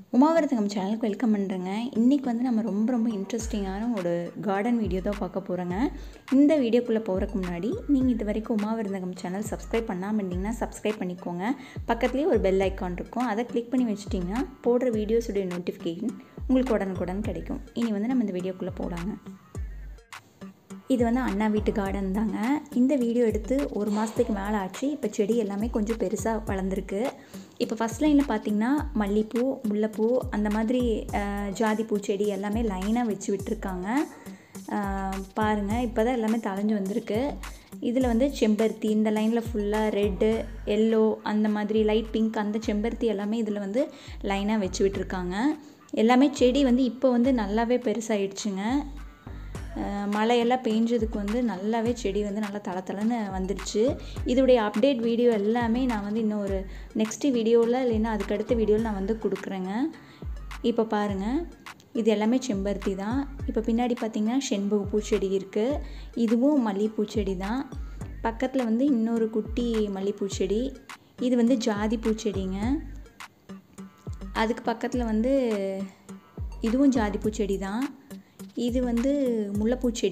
உமாவிரதங்கம் சேனலுக்கு வெல்கம் பண்ணுறேங்க. இன்றைக்கி வந்து நம்ம ரொம்ப இன்ட்ரெஸ்டிங்கான ஒரு கார்டன் வீடியோ தான் பார்க்க போகிறோங்க. இந்த வீடியோக்குள்ளே போகிறதுக்கு முன்னாடி நீங்கள் இது வரைக்கும் உமாவிரதங்கம் சேனல் சப்ஸ்கிரைப் பண்ணாமல் இருந்தீங்கன்னா சப்ஸ்கிரைப் பண்ணிக்கோங்க. பக்கத்துலேயே ஒரு பெல் ஐக்கான் இருக்கும், அதை கிளிக் பண்ணி வச்சிட்டிங்கன்னா போடுற வீடியோஸுடைய நோட்டிஃபிகேஷன் உங்களுக்கு உடனுக்குடன் கிடைக்கும். இனி வந்து நம்ம இந்த வீடியோக்குள்ளே போகலாங்க. இது வந்து அண்ணா வீட்டு கார்டன் தாங்க. இந்த வீடியோ எடுத்து ஒரு மாதத்துக்கு மேலே ஆச்சு. இப்போ செடி எல்லாமே கொஞ்சம் பெருசாக வளர்ந்துருக்கு. இப்போ ஃபஸ்ட் லைனில் பார்த்திங்கன்னா மல்லிகைப்பூ, முல்லைப்பூ, அந்த மாதிரி ஜாதி பூச்செடி எல்லாமே லைனாக வச்சு விட்டுருக்காங்க. பாருங்கள், இப்போ தான் எல்லாமே தழைஞ்சு வந்திருக்கு. இதில் வந்து செம்பருத்தி இந்த லைனில் ஃபுல்லாக ரெட்டு, எல்லோ, அந்த மாதிரி லைட் பிங்க், அந்த செம்பருத்தி எல்லாமே இதில் வந்து லைனாக வச்சு விட்டுருக்காங்க. எல்லாமே செடி வந்து இப்போ வந்து நல்லாவே பெருசாகிடுச்சுங்க. மழையெல்லாம் பெஞ்சதுக்கு வந்து நல்லாவே செடி வந்து நல்லா தளன்னு வந்துடுச்சு. இதோடைய அப்டேட் வீடியோ எல்லாமே நான் வந்து இன்னும் ஒரு நெக்ஸ்ட்டு வீடியோவில் இல்லைன்னா அதுக்கடுத்த வீடியோவில் நான் வந்து கொடுக்குறேங்க. இப்போ பாருங்கள், இது எல்லாமே செம்பருத்தி தான். இப்போ பின்னாடி பார்த்திங்கன்னா செண்பக பூச்செடி இருக்குது. இதுவும் மல்லிகைப்பூச்செடி தான். பக்கத்தில் வந்து இன்னொரு குட்டி மல்லிகைப்பூச்செடி. இது வந்து ஜாதி பூச்செடிங்க. அதுக்கு பக்கத்தில் வந்து இதுவும் ஜாதி பூச்செடி தான். இது வந்து முல்லைப்பூச்செடி.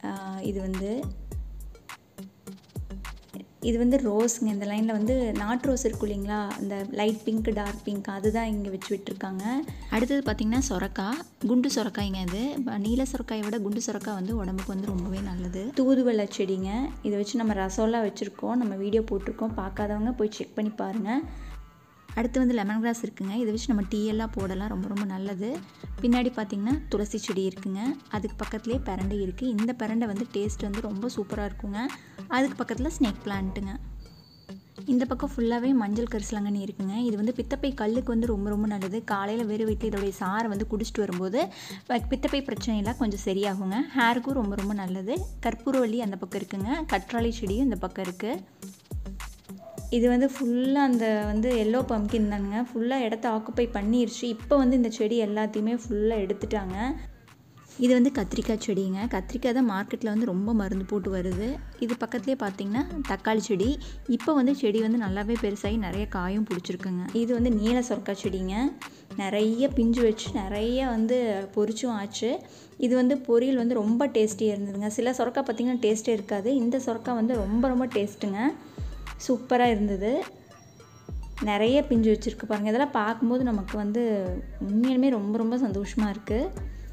இது வந்து ரோஸுங்க. இந்த லைனில் வந்து நாட்டு ரோஸ் இருக்கும் இல்லைங்களா, அந்த லைட் பிங்க், டார்க் பிங்க், அதுதான் இங்கே வச்சு விட்டுருக்காங்க. அடுத்தது பார்த்திங்கன்னா சொரக்காய், குண்டு சொரக்காய்ங்க. இது நீல சொரக்காயை விட குண்டு சொரக்காய் வந்து உடம்புக்கு வந்து ரொம்பவே நல்லது. தூதுவளை செடிங்க. இதை வச்சு நம்ம ரசம்லாம் வச்சுருக்கோம், நம்ம வீடியோ போட்டிருக்கோம். பார்க்காதவங்க போய் செக் பண்ணி பாருங்கள். அடுத்து வந்து லெமன் கிராஸ் இருக்குங்க. இதை வச்சு நம்ம டீ எல்லாம் போடலாம், ரொம்ப நல்லது. பின்னாடி பார்த்திங்கன்னா துளசி செடி இருக்குங்க. அதுக்கு பக்கத்துலேயே பிரண்டை இருக்குது. இந்த பிரண்டை வந்து டேஸ்ட் வந்து ரொம்ப சூப்பராக இருக்குங்க. அதுக்கு பக்கத்தில் ஸ்னேக் பிளான்ட்டுங்க. இந்த பக்கம் ஃபுல்லாகவே மஞ்சள் கரிசலாங்கண்ணி இருக்குங்க. இது வந்து பித்தப்பை கல்லுக்கு வந்து ரொம்ப நல்லது. காலையில் வெறும் வீட்டில் இதோடைய சாரை வந்து குடிச்சிட்டு வரும்போது பித்தப்பை பிரச்சனையெல்லாம் கொஞ்சம் சரியாகுங்க. ஹேருக்கும் ரொம்ப நல்லது. கற்பூரவள்ளி அந்த பக்கம் இருக்குங்க. கற்றாழை செடியும் இந்த பக்கம் இருக்குது. இது வந்து ஃபுல்லாக அந்த வந்து எல்லோ பம்கின் தானுங்க. ஃபுல்லாக இடத்த ஆக்குப்பை பண்ணிருச்சு. இப்போ வந்து இந்த செடி எல்லாத்தையுமே ஃபுல்லாக எடுத்துட்டாங்க. இது வந்து கத்திரிக்காய் செடிங்க. கத்திரிக்காய் தான் மார்க்கெட்டில் வந்து ரொம்ப மருந்து போட்டு வருது. இது பக்கத்துலேயே பார்த்திங்கன்னா தக்காளி செடி. இப்போ வந்து செடி வந்து நல்லாவே பெருசாகி நிறைய காயும் பிடிச்சிருக்குங்க. இது வந்து நீல சொரக்காய் செடிங்க. நிறைய பிஞ்சு வச்சு நிறைய வந்து பொரிச்சும் ஆச்சு. இது வந்து பொரியல் வந்து ரொம்ப டேஸ்டியாக இருந்ததுங்க. சில சொரக்காய் பார்த்திங்கன்னா டேஸ்ட்டே இருக்காது. இந்த சொரக்காய் வந்து ரொம்ப டேஸ்ட்டுங்க. சூப்பராக இருந்தது. நிறைய பிஞ்சு வச்சுருக்கு பாருங்கள். இதெல்லாம் பார்க்கும்போது நமக்கு வந்து உண்மையிலுமே ரொம்ப சந்தோஷமாக இருக்குது.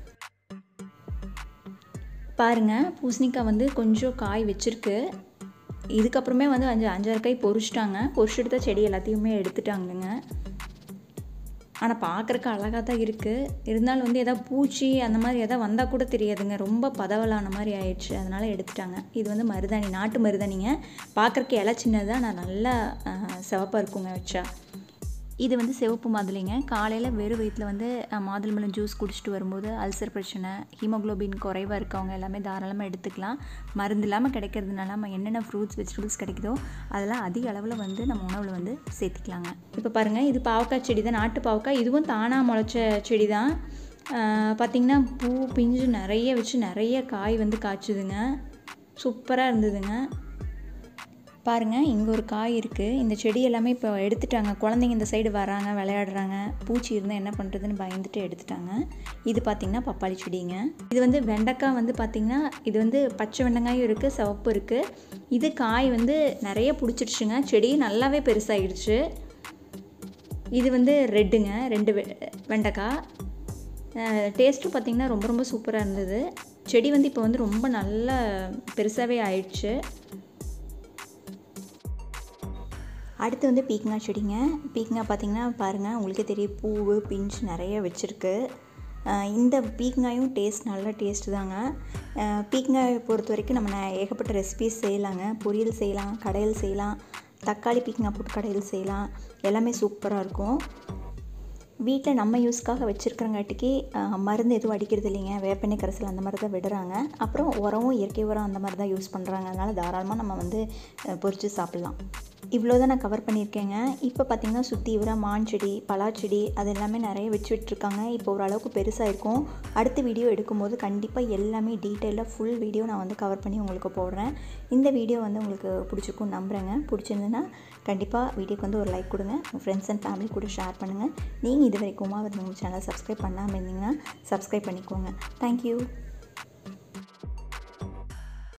பாருங்கள், பூசணிக்காய் வந்து கொஞ்சம் காய் வச்சுருக்கு. இதுக்கப்புறமே வந்து 5-6 காய் பொரிச்சிட்டாங்க. பொரிச்சு எடுத்த செடி எல்லாத்தையுமே எடுத்துட்டாங்கங்க. ஆனால் பார்க்குறக்கு அழகாக தான் இருக்குது. இருந்தாலும் வந்து எதாவது பூச்சி அந்த மாதிரி எதாவது வந்தால் கூட தெரியாதுங்க. ரொம்ப பதவலான மாதிரி ஆயிடுச்சு, அதனால் எடுத்துட்டாங்க. இது வந்து மருதாணி, நாட்டு மருதாணிங்க. பார்க்குறக்கு இலை சின்னதாக நான் நல்லா சிவப்பாக இருக்குங்க வச்சா. இது வந்து சிவப்பு மாதுளைங்க. காலையில் வெறும் வயிற்றில் வந்து மாதுளம்பழம் ஜூஸ் குடிச்சிட்டு வரும்போது அல்சர் பிரச்சனை, ஹீமோக்ளோபின் குறைவாக இருக்கவங்க எல்லாமே தாராளமாக எடுத்துக்கலாம். மருந்து இல்லாமல் கிடைக்கிறதுனால நம்ம என்னென்ன ஃப்ரூட்ஸ் வெஜிடபிள்ஸ் கிடைக்குதோ அதெல்லாம் அதிக அளவில் வந்து நம்ம உணவில் வந்து சேர்த்துக்கலாங்க. இப்போ பாருங்கள், இது பாவக்காய் செடி தான், நாட்டு பாவக்காய். இதுவும் தானாக முளைச்ச செடி தான். பார்த்திங்கன்னா பூ பிஞ்சு நிறைய வச்சு நிறைய காய் வந்து காய்ச்சுதுங்க. சூப்பராக இருந்ததுங்க. பாருங்கள், இங்கே ஒரு காய் இருக்குது. இந்த செடி எல்லாமே இப்போ எடுத்துட்டாங்க. குழந்தைங்க இந்த சைடு வராங்க, விளையாடுறாங்க. பூச்சி இருந்தால் என்ன பண்ணுறதுன்னு பயந்துட்டு எடுத்துட்டாங்க. இது பார்த்திங்கன்னா பப்பாளி செடிங்க. இது வந்து வெண்டைக்காய் வந்து பார்த்திங்கன்னா இது வந்து பச்சை வெண்டைக்காயும் இருக்குது, சிவப்பு இருக்குது. இது காய் வந்து நிறைய பிடிச்சிருச்சுங்க. செடி நல்லாவே பெருசாகிடுச்சு. இது வந்து ரெட்டுங்க, 2 வெண்டைக்காய். டேஸ்ட்டும் பார்த்திங்கன்னா ரொம்ப சூப்பராக இருந்தது. செடி வந்து இப்போ வந்து ரொம்ப நல்லா பெருசாகவே ஆயிடுச்சு. அடுத்து வந்து பீக்கங்காய் செடிங்க. பீக்கங்காய் பார்த்திங்கன்னா பாருங்கள், உங்களுக்கே தெரியும், பூவு பிஞ்சு நிறைய வச்சுருக்கு. இந்த பீக்கங்காயும் நல்ல டேஸ்ட்டு தாங்க. பீக்கங்காயை பொறுத்த வரைக்கும் நம்ம ஏகப்பட்ட ரெசிபீஸ் செய்யலாங்க. பொரியல் செய்யலாம், கடையில் செய்யலாம், தக்காளி பீக்கங்காய் போட்டு கடையில் செய்யலாம். எல்லாமே சூப்பராக இருக்கும். வீட்டில் நம்ம யூஸ்க்காக வச்சுருக்கிறங்காட்டிக்கு மருந்து எதுவும் அடிக்கிறது இல்லைங்க. வேப்பெண்ணெய் கரைசல் அந்த மாதிரி தான் விடுறாங்க. அப்புறம் உரமும் இயற்கை உரம் அந்த மாதிரி தான் யூஸ் பண்ணுறாங்க. அதனால் தாராளமாக நம்ம வந்து பொரித்து சாப்பிட்லாம். இவ்வளோ தான் நான் கவர் பண்ணியிருக்கேங்க. இப்போ பார்த்திங்கன்னா சுற்றி இவர மான் செடி, பலாச்செடி அது எல்லாமே நிறைய வச்சு விட்டுருக்காங்க. இப்போ ஓரளவுக்கு பெருசாக இருக்கும். அடுத்த வீடியோ எடுக்கும்போது கண்டிப்பாக எல்லாமே டீட்டெயிலாக ஃபுல் வீடியோ நான் வந்து கவர் பண்ணி உங்களுக்கு போடுறேன். இந்த வீடியோ வந்து உங்களுக்கு பிடிச்சிருக்கும்னு நம்புகிறேங்க. பிடிச்சிருந்துன்னா கண்டிப்பாக வீடியோக்கு வந்து ஒரு லைக் கொடுங்க. உங்கள் ஃப்ரெண்ட்ஸ் அண்ட் ஃபேமிலி கூட ஷேர் பண்ணுங்கள். நீங்கள் இது வரைக்கும் உமாவரதன் சேனலை சப்ஸ்கிரைப் பண்ணாமல் இருந்தீங்கன்னா சப்ஸ்கிரைப் பண்ணிக்கோங்க. தேங்க்யூ.